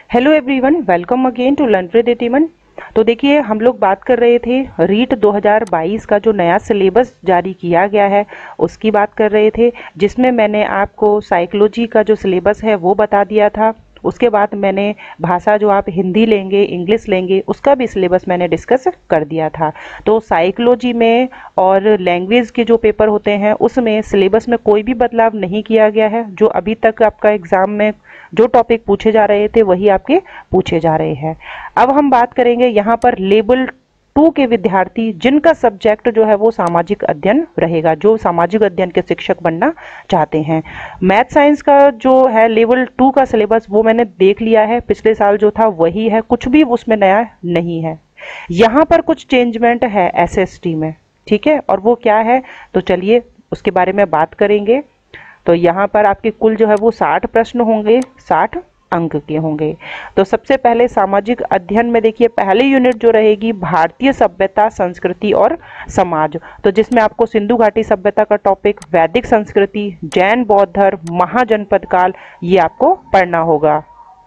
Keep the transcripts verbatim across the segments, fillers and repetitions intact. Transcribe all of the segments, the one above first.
Hello everyone, welcome again to learn with एटीमन। तो देखिए, हम लोग बात कर रहे थे रीट दो हज़ार बाईस का जो नया सिलेबस जारी किया गया है उसकी बात कर रहे थे, जिसमें मैंने आपको साइकोलॉजी का जो सिलेबस है वो बता दिया था। उसके बाद मैंने भाषा जो आप हिंदी लेंगे, इंग्लिश लेंगे, उसका भी सिलेबस मैंने डिस्कस कर दिया था। तो साइकोलॉजी में और लैंग्वेज के जो पेपर होते हैं उसमें सिलेबस में कोई भी बदलाव नहीं किया गया है। जो अभी तक आपका एग्जाम में जो टॉपिक पूछे जा रहे थे वही आपके पूछे जा रहे हैं। अब हम बात करेंगे यहाँ पर लेवल टू के विद्यार्थी जिनका सब्जेक्ट जो है वो सामाजिक अध्ययन रहेगा, जो सामाजिक अध्ययन के शिक्षक बनना चाहते हैं। मैथ साइंस का जो है लेवल टू का सिलेबस वो मैंने देख लिया है, पिछले साल जो था वही है, कुछ भी उसमें नया नहीं है। यहाँ पर कुछ चेंजमेंट है एसएसटी में, ठीक है, और वो क्या है तो चलिए उसके बारे में बात करेंगे। तो यहाँ पर आपके कुल जो है वो साठ प्रश्न होंगे, साठ अंक के होंगे। तो सबसे पहले सामाजिक अध्ययन में देखिए, पहली यूनिट जो रहेगी भारतीय सभ्यता, संस्कृति और समाज, तो जिसमें आपको सिंधु घाटी सभ्यता का टॉपिक, वैदिक संस्कृति, जैन बौद्ध धर्म, महाजनपद काल, ये आपको पढ़ना होगा।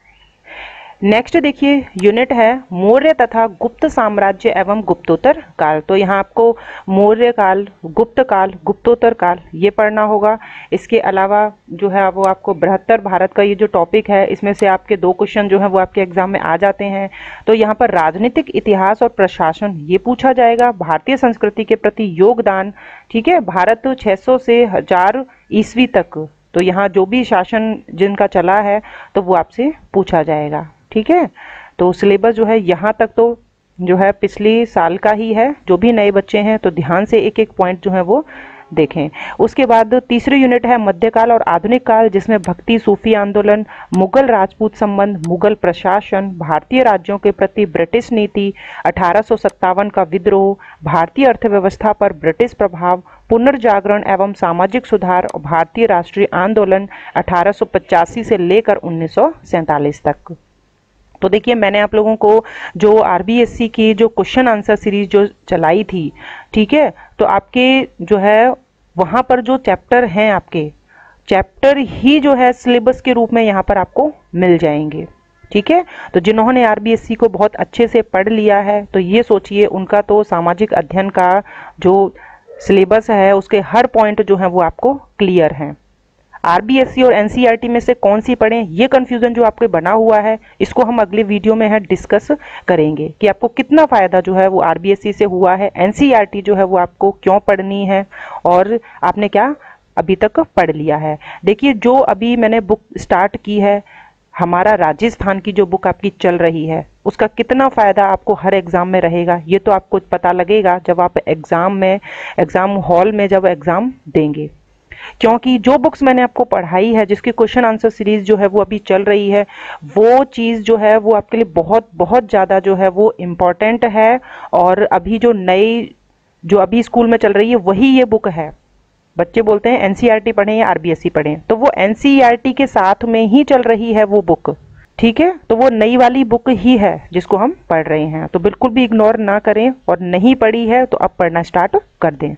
नेक्स्ट देखिए यूनिट है मौर्य तथा गुप्त साम्राज्य एवं गुप्तोत्तर काल। तो यहाँ आपको मौर्य काल, गुप्त काल, गुप्तोत्तर काल ये पढ़ना होगा। इसके अलावा जो है वो आपको बृहत्तर भारत का ये जो टॉपिक है, इसमें से आपके दो क्वेश्चन जो है वो आपके एग्जाम में आ जाते हैं। तो यहाँ पर राजनीतिक इतिहास और प्रशासन ये पूछा जाएगा, भारतीय संस्कृति के प्रति योगदान, ठीक है, भारत छह सौ से हजार ईस्वी तक, तो यहाँ जो भी शासन जिनका चला है तो वो आपसे पूछा जाएगा, ठीक है। तो सिलेबस जो है यहाँ तक तो जो है पिछले साल का ही है। जो भी नए बच्चे हैं तो ध्यान से एक एक पॉइंट जो है वो देखें। उसके बाद तीसरी यूनिट है मध्यकाल और आधुनिक काल, जिसमें भक्ति, सूफी आंदोलन, मुगल राजपूत संबंध, मुगल प्रशासन, भारतीय राज्यों के प्रति ब्रिटिश नीति, अठारह सौ सत्तावन का विद्रोह, भारतीय अर्थव्यवस्था पर ब्रिटिश प्रभाव, पुनर्जागरण एवं सामाजिक सुधार और भारतीय राष्ट्रीय आंदोलन अठारह सौ पचासी से लेकर उन्नीस सौ सैंतालीस तक। तो देखिए, मैंने आप लोगों को जो आरबीएससी की जो क्वेश्चन आंसर सीरीज जो चलाई थी, ठीक है, तो आपके जो है वहाँ पर जो चैप्टर हैं, आपके चैप्टर ही जो है सिलेबस के रूप में यहाँ पर आपको मिल जाएंगे, ठीक है। तो जिन्होंने आरबीएससी को बहुत अच्छे से पढ़ लिया है तो ये सोचिए उनका तो सामाजिक अध्ययन का जो सिलेबस है उसके हर पॉइंट जो है वो आपको क्लियर हैं। आरबीएससी और एनसीईआरटी में से कौन सी पढ़ें, ये कंफ्यूजन जो आपके बना हुआ है इसको हम अगले वीडियो में है डिस्कस करेंगे कि आपको कितना फायदा जो है वो आरबीएससी से हुआ है, एनसीईआरटी जो है वो आपको क्यों पढ़नी है और आपने क्या अभी तक पढ़ लिया है। देखिए, जो अभी मैंने बुक स्टार्ट की है, हमारा राजस्थान की जो बुक आपकी चल रही है उसका कितना फायदा आपको हर एग्जाम में रहेगा, ये तो आपको पता लगेगा जब आप एग्जाम में एग्जाम हॉल में जब एग्जाम देंगे। क्योंकि जो बुक्स मैंने आपको पढ़ाई है, जिसकी क्वेश्चन आंसर सीरीज जो है वो अभी चल रही है, वो चीज़ जो है वो आपके लिए बहुत बहुत ज़्यादा जो है वो इम्पॉर्टेंट है। और अभी जो नई जो अभी स्कूल में चल रही है वही ये बुक है। बच्चे बोलते हैं एनसीईआरटी पढ़ें या आरबीएससी पढ़ें, तो वो एनसीईआरटी के साथ में ही चल रही है वो बुक, ठीक है। तो वो नई वाली बुक ही है जिसको हम पढ़ रहे हैं, तो बिल्कुल भी इग्नोर ना करें, और नहीं पढ़ी है तो अब पढ़ना स्टार्ट कर दें।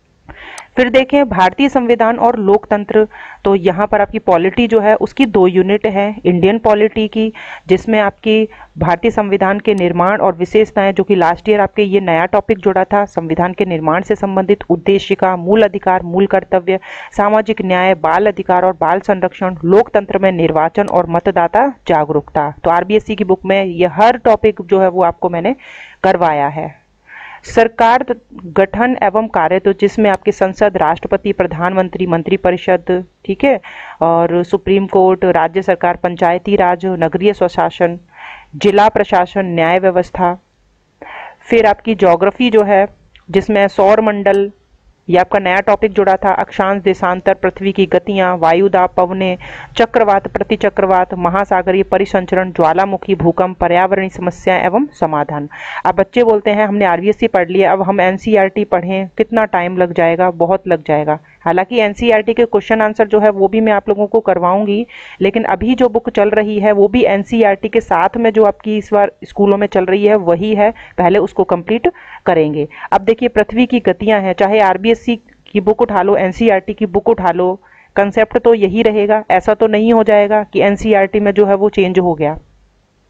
फिर देखें भारतीय संविधान और लोकतंत्र, तो यहाँ पर आपकी पॉलिटी जो है उसकी दो यूनिट है, इंडियन पॉलिटी की, जिसमें आपकी भारतीय संविधान के निर्माण और विशेषताएं, जो कि लास्ट ईयर आपके ये नया टॉपिक जुड़ा था, संविधान के निर्माण से संबंधित उद्देशिका, मूल अधिकार, मूल कर्तव्य, सामाजिक न्याय, बाल अधिकार और बाल संरक्षण, लोकतंत्र में निर्वाचन और मतदाता जागरूकता। तो आरबीएससी की बुक में ये हर टॉपिक जो है वो आपको मैंने करवाया है। सरकार गठन एवं कार्य, तो जिसमें आपकी संसद, राष्ट्रपति, प्रधानमंत्री, मंत्रिपरिषद, ठीक है, और सुप्रीम कोर्ट, राज्य सरकार, पंचायती राज, नगरीय स्वशासन, जिला प्रशासन, न्याय व्यवस्था। फिर आपकी ज्योग्राफी जो है, जिसमें सौर मंडल, ये आपका नया टॉपिक जुड़ा था, अक्षांश, देशांतर, पृथ्वी की गतियां, वायुदाब, पवने, चक्रवात, प्रतिचक्रवात, महासागरीय परिसंचरण, ज्वालामुखी, भूकंप, पर्यावरणीय समस्याएं एवं समाधान। अब बच्चे बोलते हैं हमने आरबीएससी पढ़ लिया, अब हम एनसीईआरटी पढ़ें, कितना टाइम लग जाएगा, बहुत लग जाएगा। हालांकि एनसीईआरटी के क्वेश्चन आंसर जो है वो भी मैं आप लोगों को करवाऊंगी, लेकिन अभी जो बुक चल रही है वो भी एनसीईआरटी के साथ में जो आपकी इस बार स्कूलों में चल रही है वही है, पहले उसको कंप्लीट करेंगे। अब देखिए, पृथ्वी की गतियां हैं, चाहे आरबीएससी की बुक उठा लो, एनसीईआरटी की बुक उठा लो, कंसेप्ट तो यही रहेगा। ऐसा तो नहीं हो जाएगा कि एनसीईआरटी में जो है वो चेंज हो गया,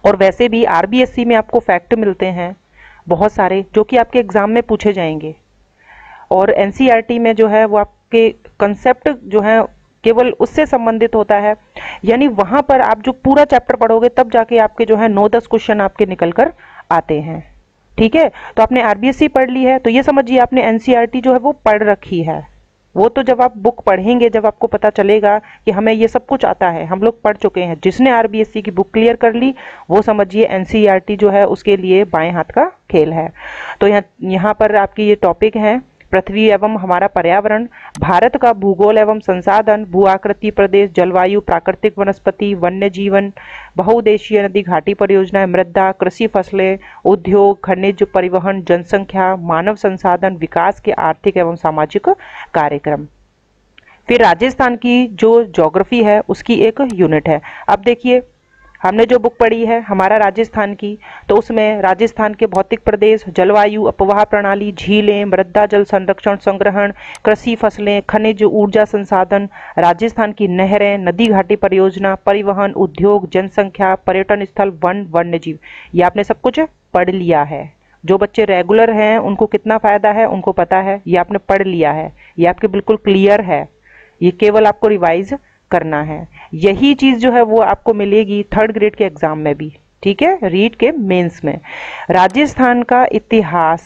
और वैसे भी आरबीएससी में आपको फैक्ट मिलते हैं बहुत सारे जो कि आपके एग्जाम में पूछे जाएंगे, और एनसीईआरटी में जो है वो आपके कंसेप्ट जो है केवल उससे संबंधित होता है, यानी वहां पर आप जो पूरा चैप्टर पढ़ोगे तब जाके आपके जो है नौ दस क्वेश्चन आपके निकल कर आते हैं। ठीक है, तो आपने आरबीएससी पढ़ ली है तो ये समझिए आपने एनसीईआरटी जो है वो पढ़ रखी है। वो तो जब आप बुक पढ़ेंगे, जब आपको पता चलेगा कि हमें ये सब कुछ आता है, हम लोग पढ़ चुके हैं। जिसने आरबीएससी की बुक क्लियर कर ली वो समझिए एनसीईआरटी जो है उसके लिए बाएं हाथ का खेल है। तो यहाँ यहाँ पर आपकी ये टॉपिक है पृथ्वी एवं हमारा पर्यावरण, भारत का भूगोल एवं संसाधन, भू आकृति प्रदेश, जलवायु, प्राकृतिक वनस्पति, वन्य जीवन, बहुउद्देशीय नदी घाटी परियोजनाएं, मृदा, कृषि फसलें, उद्योग, खनिज, परिवहन, जनसंख्या, मानव संसाधन, विकास के आर्थिक एवं सामाजिक कार्यक्रम। फिर राजस्थान की जो ज्योग्राफी है उसकी एक यूनिट है। अब देखिए हमने जो बुक पढ़ी है हमारा राजस्थान की, तो उसमें राजस्थान के भौतिक प्रदेश, जलवायु, अपवाह प्रणाली, झीलें, मृदा जल संरक्षण संग्रहण, कृषि फसलें, खनिज, ऊर्जा संसाधन, राजस्थान की नहरें, नदी घाटी परियोजना, परिवहन, उद्योग, जनसंख्या, पर्यटन स्थल, वन, वन्य जीव, ये आपने सब कुछ पढ़ लिया है। जो बच्चे रेगुलर हैं उनको कितना फायदा है उनको पता है, ये आपने पढ़ लिया है, ये आपके बिल्कुल क्लियर है, ये केवल आपको रिवाइज करना है। यही चीज जो है वो आपको मिलेगी थर्ड ग्रेड के एग्जाम में भी। ठीक है, रीट के मेंस में राजस्थान का इतिहास,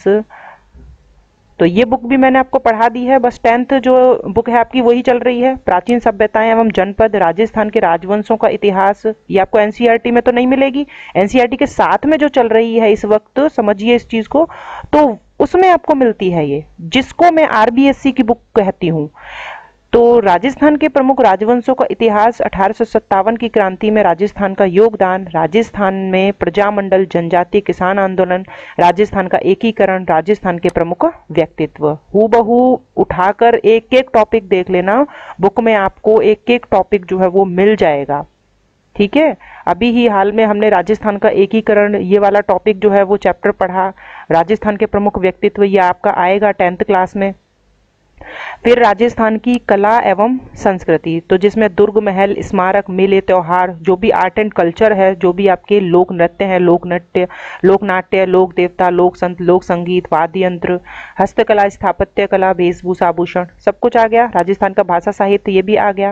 तो ये बुक भी मैंने आपको पढ़ा दी है, बस टेंथ जो बुक है आपकी वही चल रही है, प्राचीन सभ्यताएं एवं जनपद, राजस्थान के राजवंशों का इतिहास। ये आपको एनसीईआरटी में तो नहीं मिलेगी, एनसीईआरटी के साथ में जो चल रही है इस वक्त, समझिए इस चीज को, तो उसमें आपको मिलती है ये, जिसको मैं आरबीएससी की बुक कहती हूँ। तो राजस्थान के प्रमुख राजवंशों का इतिहास, अठारह सौ सत्तावन की क्रांति में राजस्थान का योगदान, राजस्थान में प्रजामंडल, जनजाति, किसान आंदोलन, राजस्थान का एकीकरण, राजस्थान के प्रमुख व्यक्तित्व। हूबहू उठाकर एक एक टॉपिक देख लेना, बुक में आपको एक एक टॉपिक जो है वो मिल जाएगा। ठीक है, अभी ही हाल में हमने राजस्थान का एकीकरण ये वाला टॉपिक जो है वो चैप्टर पढ़ा, राजस्थान के प्रमुख व्यक्तित्व, ये आपका आएगा टेंथ क्लास में। फिर राजस्थान की कला एवं संस्कृति, तो जिसमें दुर्ग महल, स्मारक, मेले, त्योहार, जो भी आर्ट एंड कल्चर है, जो भी आपके लोक नृत्य हैं, लोक नृत्य, लोक नाट्य, लोक देवता, लोक संत, लोक संगीत, वाद्य यंत्र, हस्तकला, स्थापत्य कला, वेशभूषा, आभूषण, सब कुछ आ गया। राजस्थान का भाषा साहित्य ये भी आ गया।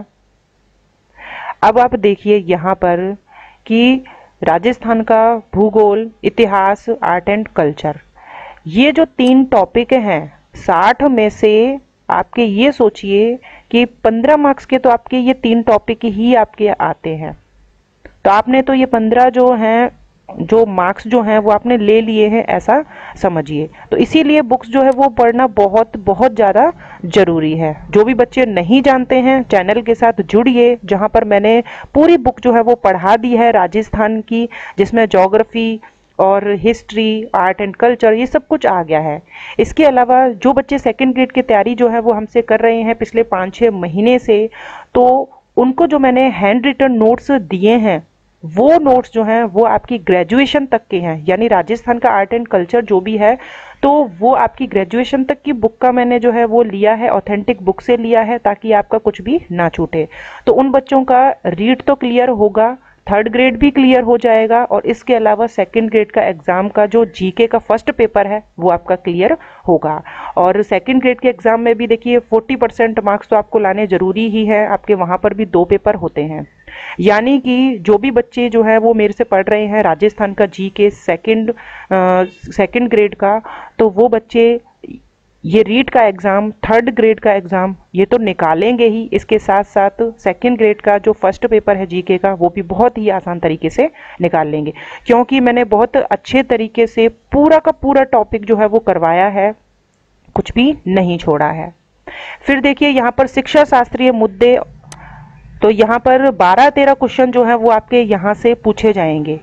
अब आप देखिए यहाँ पर कि राजस्थान का भूगोल, इतिहास, आर्ट एंड कल्चर, ये जो तीन टॉपिक हैं साठ में से आपके ये सोचिए कि पंद्रह मार्क्स के तो आपके ये तीन टॉपिक ही आपके आते हैं। तो आपने तो ये पंद्रह जो हैं, जो मार्क्स जो हैं वो आपने ले लिए हैं, ऐसा समझिए। तो इसीलिए बुक्स जो है वो पढ़ना बहुत बहुत ज़्यादा जरूरी है। जो भी बच्चे नहीं जानते हैं चैनल के साथ जुड़िए, जहाँ पर मैंने पूरी बुक जो है वो पढ़ा दी है राजस्थान की, जिसमें ज्योग्राफी और हिस्ट्री, आर्ट एंड कल्चर, ये सब कुछ आ गया है। इसके अलावा जो बच्चे सेकंड ग्रेड की तैयारी जो है वो हमसे कर रहे हैं पिछले पाँच छः महीने से, तो उनको जो मैंने हैंड रिटन नोट्स दिए हैं वो नोट्स जो हैं वो आपकी ग्रेजुएशन तक के हैं, यानी राजस्थान का आर्ट एंड कल्चर जो भी है तो वो आपकी ग्रेजुएशन तक की बुक का मैंने जो है वो लिया है, ऑथेंटिक बुक से लिया है, ताकि आपका कुछ भी ना छूटे। तो उन बच्चों का रीड तो क्लियर होगा, थर्ड ग्रेड भी क्लियर हो जाएगा, और इसके अलावा सेकंड ग्रेड का एग्जाम का जो जीके का फर्स्ट पेपर है वो आपका क्लियर होगा। और सेकंड ग्रेड के एग्जाम में भी देखिए चालीस परसेंट मार्क्स तो आपको लाने जरूरी ही है, आपके वहाँ पर भी दो पेपर होते हैं। यानी कि जो भी बच्चे जो है वो मेरे से पढ़ रहे हैं राजस्थान का जीके सेकंड सेकंड ग्रेड का, तो वो बच्चे ये रीड का एग्ज़ाम, थर्ड ग्रेड का एग्ज़ाम ये तो निकालेंगे ही, इसके साथ साथ सेकंड ग्रेड का जो फर्स्ट पेपर है जीके का वो भी बहुत ही आसान तरीके से निकाल लेंगे, क्योंकि मैंने बहुत अच्छे तरीके से पूरा का पूरा टॉपिक जो है वो करवाया है, कुछ भी नहीं छोड़ा है। फिर देखिए यहाँ पर शिक्षा शास्त्रीय मुद्दे, तो यहाँ पर बारह तेरह क्वेश्चन जो है वो आपके यहाँ से पूछे जाएंगे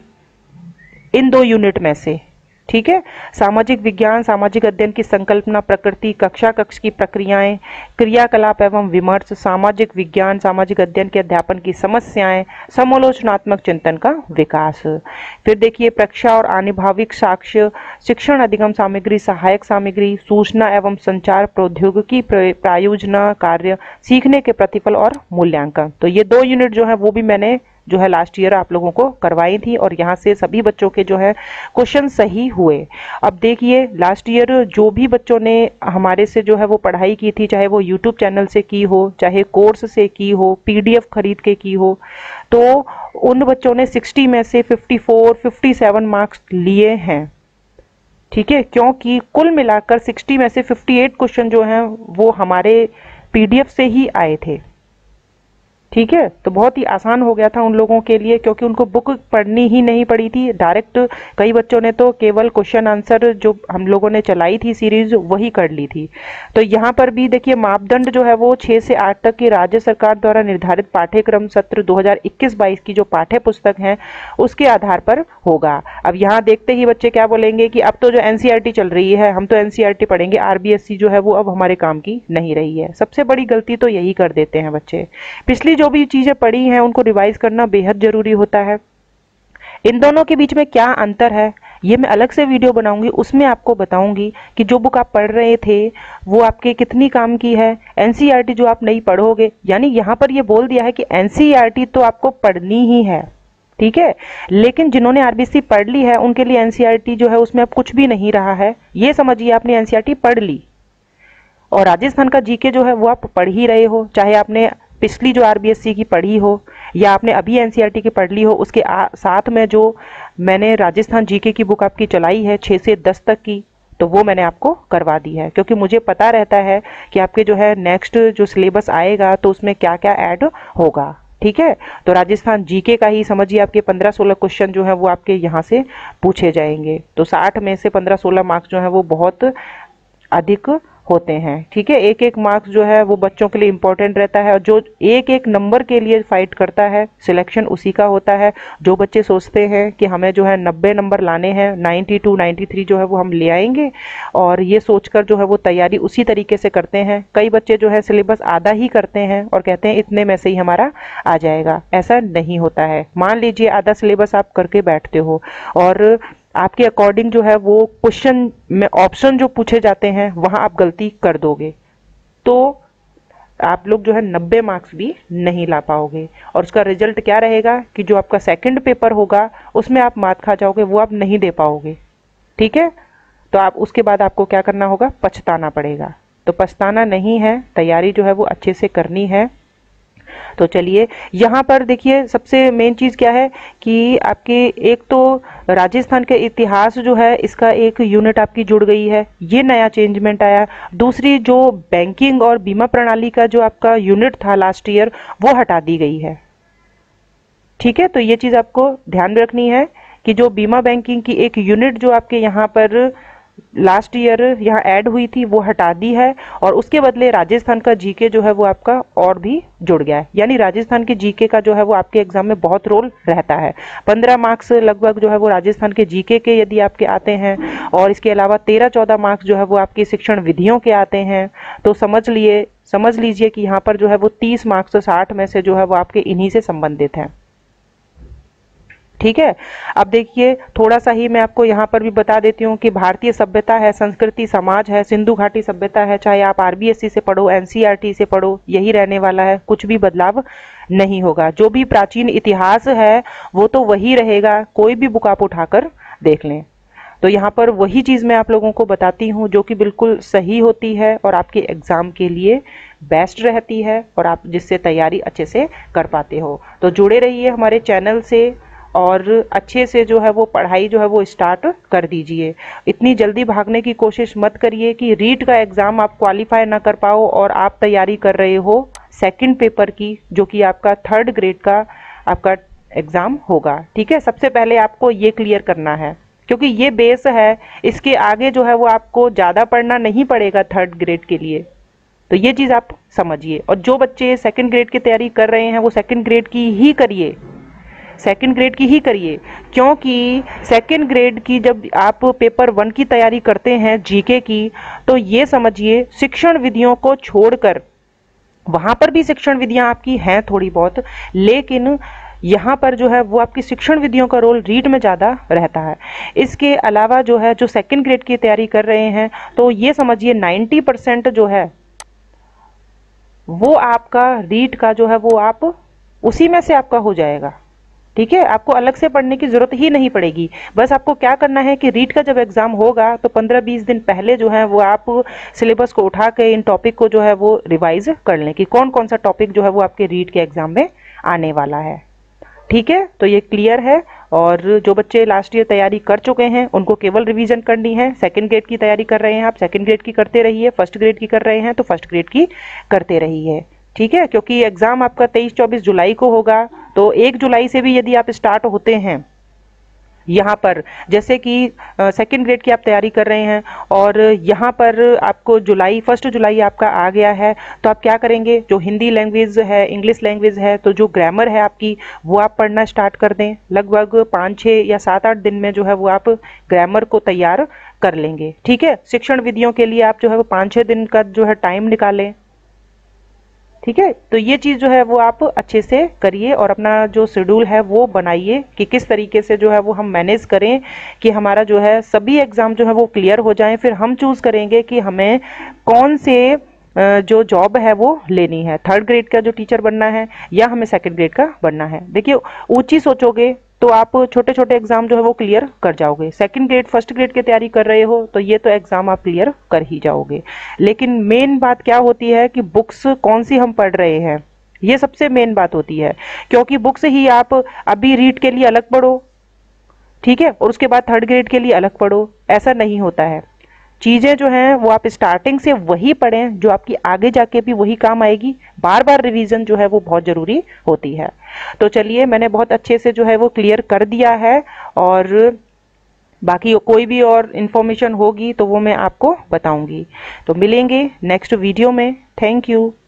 इन दो यूनिट में से। ठीक है, सामाजिक विज्ञान, सामाजिक अध्ययन की संकल्पना, प्रकृति, कक्षा कक्ष की प्रक्रियाएं, क्रियाकलाप एवं विमर्श, सामाजिक विज्ञान, सामाजिक अध्ययन के अध्यापन की समस्याएं, समालोचनात्मक चिंतन का विकास। फिर देखिए परीक्षा और आनुभाविक साक्ष्य, शिक्षण अधिगम सामग्री, सहायक सामग्री, सूचना एवं संचार प्रौद्योगिकी प्रायोजना कार्य, सीखने के प्रतिफल और मूल्यांकन। तो ये दो यूनिट जो है वो भी मैंने जो है लास्ट ईयर आप लोगों को करवाई थी और यहाँ से सभी बच्चों के जो है क्वेश्चन सही हुए। अब देखिए लास्ट ईयर जो भी बच्चों ने हमारे से जो है वो पढ़ाई की थी, चाहे वो यूट्यूब चैनल से की हो, चाहे कोर्स से की हो, पीडीएफ खरीद के की हो, तो उन बच्चों ने साठ में से चौवन, सत्तावन मार्क्स लिए हैं। ठीक है, क्योंकि कुल मिलाकर साठ में से अट्ठावन क्वेश्चन जो हैं वो हमारे पीडीएफ से ही आए थे। ठीक है, तो बहुत ही आसान हो गया था उन लोगों के लिए, क्योंकि उनको बुक पढ़नी ही नहीं पड़ी थी। डायरेक्ट कई बच्चों ने तो केवल क्वेश्चन आंसर जो हम लोगों ने चलाई थी सीरीज वही कर ली थी। तो यहाँ पर भी देखिए मापदंड जो है वो छः से आठ तक की राज्य सरकार द्वारा निर्धारित पाठ्यक्रम सत्र दो हज़ार इक्कीस बाईस की जो पाठ्य पुस्तक हैं उसके आधार पर होगा। अब यहाँ देखते ही बच्चे क्या बोलेंगे कि अब तो जो एनसीईआरटी चल रही है हम तो एनसीईआरटी पढ़ेंगे, आरबीएससी जो है वो अब हमारे काम की नहीं रही है। सबसे बड़ी गलती तो यही कर देते हैं बच्चे। पिछली जो भी चीजें पढ़ी हैं उनको रिवाइज करना बेहद जरूरी होता है। इन दोनों के बीच में क्या अंतर है ये मैं अलग से वीडियो बनाऊंगी, उसमें आपको बताऊंगी कि जो बुक आप पढ़ रहे थे वो आपके कितनी काम की है। एनसीईआरटी जो आप नहीं पढ़ोगे, यानी यहाँ पर ये बोल दिया है कि एनसीईआरटी तो आपको पढ़नी ही है, ठीक है, लेकिन जिन्होंने आरबीसी पढ़ ली है उनके लिए एनसीईआरटी जो है उसमें अब कुछ भी नहीं रहा है। ये समझिए आपने एनसीईआरटी पढ़ ली और राजस्थान का जीके जो है वो आप पढ़ ही रहे हो, चाहे आपने पिछली जो आरबीएससी की पढ़ी हो या आपने अभी एनसीईआरटी की पढ़ ली हो। उसके आ, साथ में जो मैंने राजस्थान जीके की बुक आपकी चलाई है छः से दस तक की, तो वो मैंने आपको करवा दी है, क्योंकि मुझे पता रहता है कि आपके जो है नेक्स्ट जो सिलेबस आएगा तो उसमें क्या क्या ऐड होगा। ठीक है, तो राजस्थान जीके का ही समझिए आपके पंद्रह सोलह क्वेश्चन जो है वो आपके यहाँ से पूछे जाएंगे। तो साठ में से पंद्रह सोलह मार्क्स जो है वो बहुत अधिक होते हैं। ठीक है, एक एक मार्क्स जो है वो बच्चों के लिए इंपॉर्टेंट रहता है और जो एक एक नंबर के लिए फाइट करता है सिलेक्शन उसी का होता है। जो बच्चे सोचते हैं कि हमें जो है नब्बे नंबर लाने हैं, बानवे, तिरानवे जो है वो हम ले आएंगे, और ये सोचकर जो है वो तैयारी उसी तरीके से करते हैं। कई बच्चे जो है सिलेबस आधा ही करते हैं और कहते हैं इतने में से ही हमारा आ जाएगा। ऐसा नहीं होता है। मान लीजिए आधा सिलेबस आप करके बैठते हो और आपके अकॉर्डिंग जो है वो क्वेश्चन में ऑप्शन जो पूछे जाते हैं वहां आप गलती कर दोगे तो आप लोग जो है नब्बे मार्क्स भी नहीं ला पाओगे, और उसका रिजल्ट क्या रहेगा कि जो आपका सेकंड पेपर होगा उसमें आप मात खा जाओगे, वो आप नहीं दे पाओगे। ठीक है, तो आप उसके बाद आपको क्या करना होगा, पछताना पड़ेगा। तो पछताना नहीं है, तैयारी जो है वो अच्छे से करनी है। तो चलिए यहाँ पर देखिए सबसे मेन चीज क्या है कि आपके एक तो राजस्थान के इतिहास जो है इसका एक यूनिट आपकी जुड़ गई है, ये नया चेंजमेंट आया। दूसरी जो बैंकिंग और बीमा प्रणाली का जो आपका यूनिट था लास्ट ईयर वो हटा दी गई है। ठीक है, तो ये चीज आपको ध्यान में रखनी है कि जो बीमा बैंकिंग की एक यूनिट जो आपके यहाँ पर लास्ट ईयर यहाँ ऐड हुई थी वो हटा दी है, और उसके बदले राजस्थान का जीके जो है वो आपका और भी जुड़ गया है। यानी राजस्थान के जीके का जो है वो आपके एग्जाम में बहुत रोल रहता है। पंद्रह मार्क्स लगभग जो है वो राजस्थान के जीके के यदि आपके आते हैं, और इसके अलावा तेरह चौदह मार्क्स जो है वो आपकी शिक्षण विधियों के आते हैं, तो समझ लिए समझ लीजिए कि यहाँ पर जो है वो तीस मार्क्स साठ में से जो है वो आपके इन्हीं से संबंधित हैं। ठीक है, अब देखिए थोड़ा सा ही मैं आपको यहाँ पर भी बता देती हूँ कि भारतीय सभ्यता है, संस्कृति, समाज है, सिंधु घाटी सभ्यता है, चाहे आप आरबीएससी से पढ़ो, एनसीईआरटी से पढ़ो, यही रहने वाला है, कुछ भी बदलाव नहीं होगा। जो भी प्राचीन इतिहास है वो तो वही रहेगा, कोई भी बुक आप उठाकर देख लें। तो यहाँ पर वही चीज़ मैं आप लोगों को बताती हूँ जो कि बिल्कुल सही होती है और आपके एग्जाम के लिए बेस्ट रहती है, और आप जिससे तैयारी अच्छे से कर पाते हो। तो जुड़े रहिए हमारे चैनल से और अच्छे से जो है वो पढ़ाई जो है वो स्टार्ट कर दीजिए। इतनी जल्दी भागने की कोशिश मत करिए कि रीट का एग्ज़ाम आप क्वालिफाई ना कर पाओ और आप तैयारी कर रहे हो सेकंड पेपर की, जो कि आपका थर्ड ग्रेड का आपका एग्ज़ाम होगा। ठीक है, सबसे पहले आपको ये क्लियर करना है, क्योंकि ये बेस है, इसके आगे जो है वो आपको ज़्यादा पढ़ना नहीं पड़ेगा थर्ड ग्रेड के लिए। तो ये चीज़ आप समझिए। और जो बच्चे सेकंड ग्रेड की तैयारी कर रहे हैं वो सेकंड ग्रेड की ही करिए, सेकंड ग्रेड की ही करिए, क्योंकि सेकंड ग्रेड की जब आप पेपर वन की तैयारी करते हैं जीके की, तो ये समझिए शिक्षण विधियों को छोड़कर, वहां पर भी शिक्षण विधियां आपकी हैं थोड़ी बहुत, लेकिन यहाँ पर जो है वो आपकी शिक्षण विधियों का रोल रीड में ज़्यादा रहता है। इसके अलावा जो है जो सेकंड ग्रेड की तैयारी कर रहे हैं तो ये समझिए नब्बे परसेंट जो है वो आपका रीड का जो है वो आप उसी में से आपका हो जाएगा। ठीक है, आपको अलग से पढ़ने की जरूरत ही नहीं पड़ेगी। बस आपको क्या करना है कि रीट का जब एग्जाम होगा तो पंद्रह बीस दिन पहले जो है वो आप सिलेबस को उठा के इन टॉपिक को जो है वो रिवाइज कर लें कि कौन कौन सा टॉपिक जो है वो आपके रीट के एग्जाम में आने वाला है। ठीक है, तो ये क्लियर है। और जो बच्चे लास्ट ईयर तैयारी कर चुके हैं उनको केवल रिवीजन करनी है। सेकंड ग्रेड की तैयारी कर रहे हैं आप, सेकंड ग्रेड की करते रहिए। फर्स्ट ग्रेड की कर रहे हैं तो फर्स्ट ग्रेड की करते रहिए। ठीक है, क्योंकि एग्जाम आपका तेईस चौबीस जुलाई को होगा, तो एक जुलाई से भी यदि आप स्टार्ट होते हैं यहाँ पर, जैसे कि सेकंड ग्रेड की आप तैयारी कर रहे हैं और यहाँ पर आपको जुलाई फर्स्ट जुलाई आपका आ गया है, तो आप क्या करेंगे, जो हिंदी लैंग्वेज है, इंग्लिश लैंग्वेज है, तो जो ग्रामर है आपकी वो आप पढ़ना स्टार्ट कर दें। लगभग पाँच छः या सात आठ दिन में जो है वो आप ग्रामर को तैयार कर लेंगे। ठीक है, शिक्षण विधियों के लिए आप जो है वो पाँच छः दिन का जो है टाइम निकालें। ठीक है, तो ये चीज़ जो है वो आप अच्छे से करिए और अपना जो शेड्यूल है वो बनाइए कि किस तरीके से जो है वो हम मैनेज करें कि हमारा जो है सभी एग्ज़ाम जो है वो क्लियर हो जाएं। फिर हम चूज़ करेंगे कि हमें कौन से जो जॉब है वो लेनी है, थर्ड ग्रेड का जो टीचर बनना है या हमें सेकंड ग्रेड का बनना है। देखिए, ऊंची सोचोगे तो आप छोटे छोटे एग्जाम जो है वो क्लियर कर जाओगे। सेकंड ग्रेड फर्स्ट ग्रेड की तैयारी कर रहे हो तो ये तो एग्जाम आप क्लियर कर ही जाओगे। लेकिन मेन बात क्या होती है कि बुक्स कौन सी हम पढ़ रहे हैं, ये सबसे मेन बात होती है। क्योंकि बुक्स ही आप अभी रीड के लिए अलग पढ़ो, ठीक है, और उसके बाद थर्ड ग्रेड के लिए अलग पढ़ो, ऐसा नहीं होता है। चीज़ें जो हैं वो आप स्टार्टिंग से वही पढ़ें जो आपकी आगे जाके भी वही काम आएगी। बार बार रिवीजन जो है वो बहुत ज़रूरी होती है। तो चलिए, मैंने बहुत अच्छे से जो है वो क्लियर कर दिया है और बाकी कोई भी और इन्फॉर्मेशन होगी तो वो मैं आपको बताऊंगी। तो मिलेंगे नेक्स्ट वीडियो में। Thank you.